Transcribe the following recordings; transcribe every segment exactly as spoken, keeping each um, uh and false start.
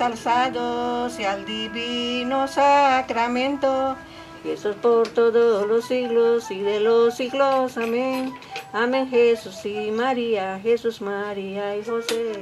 ensalzado sea el divino sacramento. Jesús por todos los siglos y de los siglos, amén. Amén, Jesús y María, Jesús, María y José.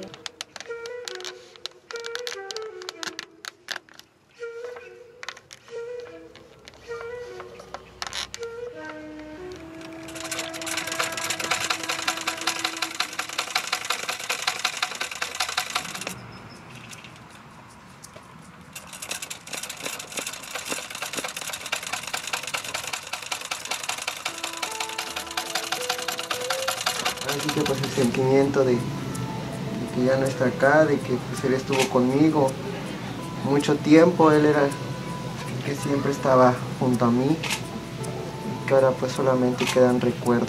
Así que pues el sentimiento de, de que ya no está acá, de que pues él estuvo conmigo mucho tiempo, él era el que siempre estaba junto a mí, y que ahora pues solamente quedan recuerdos.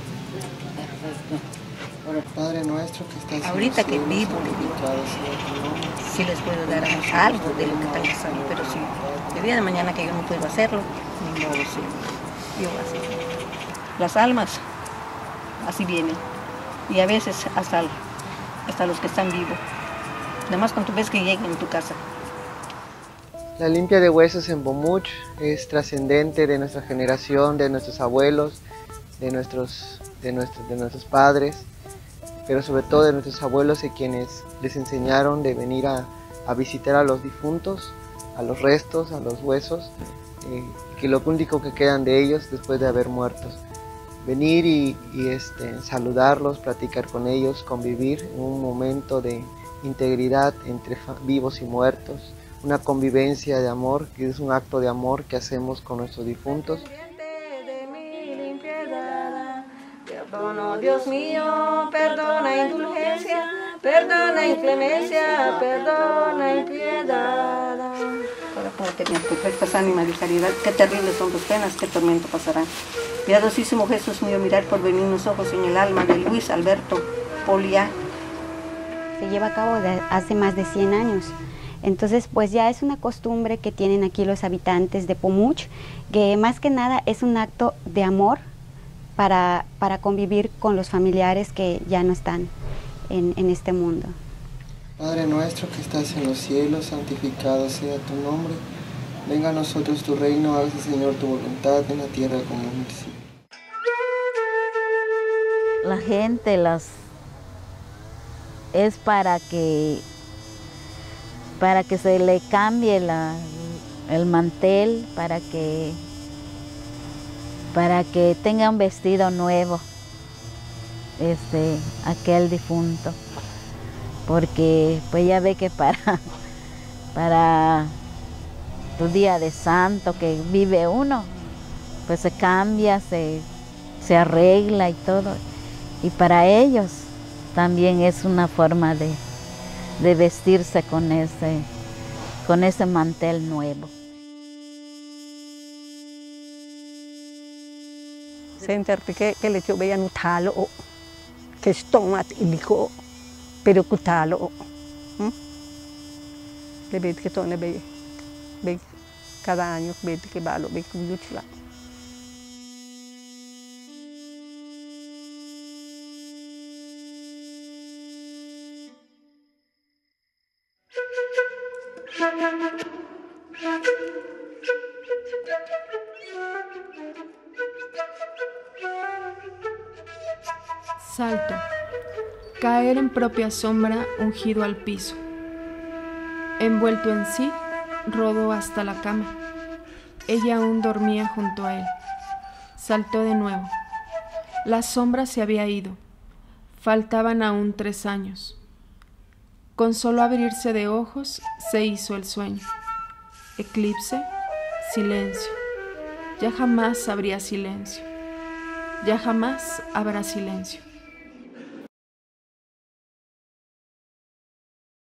Padre nuestro que estás en los Ahorita que cielos, vivo, santificado sea tu nombre. sí les puedo dar algo de lo que están pasando, pero sí, el día de mañana que yo no puedo hacerlo, ni modo, sí, yo así. Las almas así vienen, y a veces hasta, hasta los que están vivos, nada más cuando ves que llegan en tu casa. La limpia de huesos en Pomuch es trascendente de nuestra generación, de nuestros abuelos, de nuestros, de, nuestros, de nuestros padres, pero sobre todo de nuestros abuelos, a quienes les enseñaron de venir a, a visitar a los difuntos, a los restos, a los huesos, eh, que lo único que quedan de ellos después de haber muertos. Venir y, y este, saludarlos, platicar con ellos, convivir en un momento de integridad entre vivos y muertos, una convivencia de amor, que es un acto de amor que hacemos con nuestros difuntos. Perdono, Dios mío, perdona indulgencia, perdona inclemencia, perdona impiedad. Para poder tener perfectas ánimas de caridad, qué terribles son tus penas, qué tormento pasarán. Piadosísimo Jesús mío, mirar por benignos ojos en el alma de Luis Alberto Poliá. Se lleva a cabo de hace más de cien años. Entonces, pues ya es una costumbre que tienen aquí los habitantes de Pomuch, que más que nada es un acto de amor para, para convivir con los familiares que ya no están en, en este mundo. Padre nuestro que estás en los cielos, santificado sea tu nombre. Venga a nosotros tu reino, hágase Señor tu voluntad en la tierra como en el cielo. La gente las es para que para que se le cambie la, el mantel, para que para que tenga un vestido nuevo, este, aquel difunto, porque pues ya ve que para para tu día de santo que vive uno, pues se cambia, se, se arregla y todo, y para ellos también es una forma de de vestirse con ese, con ese mantel nuevo. Sentir que que le chobe ya no talo, que estomat iliko, pero kutalo. Le vet que tone be, be cada año vet que balo be kuyuchla. Salto. Caer en propia sombra, ungido al piso. Envuelto en sí, rodó hasta la cama. Ella aún dormía junto a él. Saltó de nuevo. La sombra se había ido. Faltaban aún tres años. Con solo abrirse de ojos, se hizo el sueño. Eclipse, silencio. Ya jamás habría silencio. Ya jamás habrá silencio.